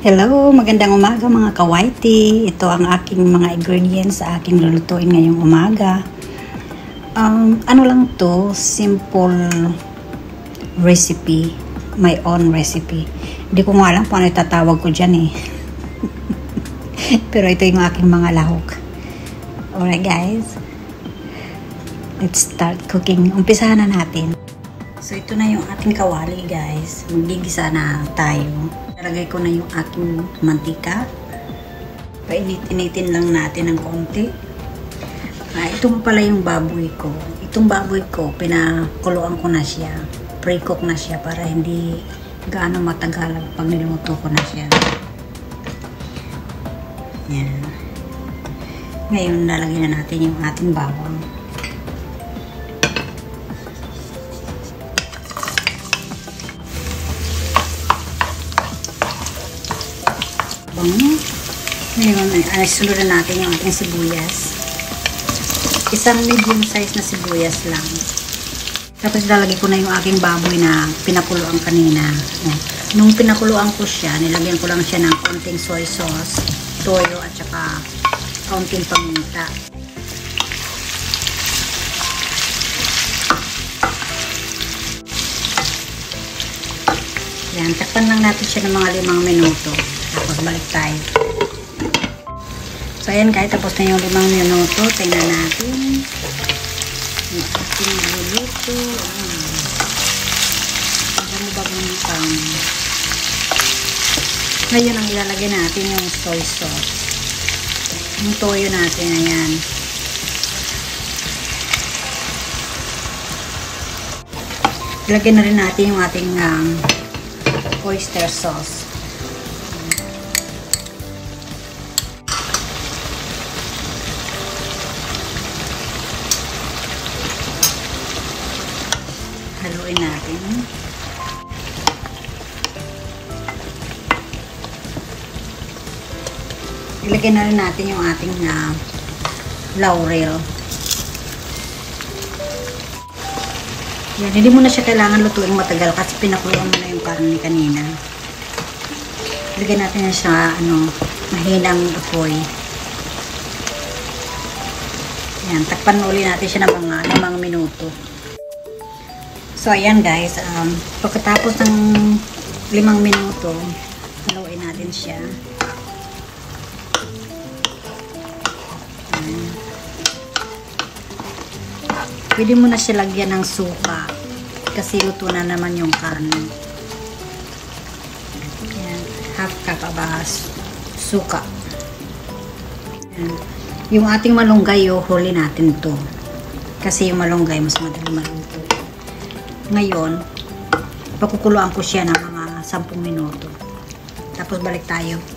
Hello, magandang umaga mga kawaiti. Ito ang aking mga ingredients sa aking lulutuin ngayong umaga. Ano lang to, simple recipe, my own recipe. Hindi ko nga alam kung ano itatawag ko dyan eh. Pero ito yung aking mga lahok. Alright guys, let's start cooking. Umpisahan na natin. So ito na yung ating kawali guys. Magigisa na tayo. Nalagay ko na yung aking mantika. Painit-initin lang natin ng konti. Itong pala yung baboy ko. Itong baboy ko, pinakuluan ko na siya. Pre-cook na siya para hindi gaano matagal pag niluto ko na siya. Yan. Ngayon, lalagyan na natin yung ating bawang. Ngayon, sunod na natin yung ating sibuyas. Isang medium size na sibuyas lang. Tapos lalagay ko na yung aking baboy na pinakuluan kanina. Nung pinakuluan ko siya, nilagyan ko lang siya ng konting soy sauce, toyo at saka konting paminta. Yan, takpan lang natin siya ng mga 5 minuto. Tapos balik tayo. So ayan guys, tapos na yung 5 minuto. Tingnan natin yung ating luluto. Bagong pang. Ngayon ang ilalagay natin yung soy sauce. Yung toyo natin, ayan. Ilagay na rin natin yung ating oyster sauce. Haluin natin. Ilagay na rin natin yung ating laurel. Yan, hindi mo na siya kailangan lutuin matagal kasi pinakuluan mo na yung karne kanina. Ilagay natin na siya mahinang apoy. Yan, takpan uli natin siya ng mga 5 minuto. So, ayan guys, pagkatapos ng 5 minuto, haluin natin siya. Pwede mo na siya lagyan ng suka kasi luto na naman yung karne. Ayan, half cup abas suka. Ayan. Yung ating malunggay, huli natin to kasi yung malunggay mas madali maluto. Ngayon, pakukuluan ko siya ng mga 10 minuto. Tapos balik tayo.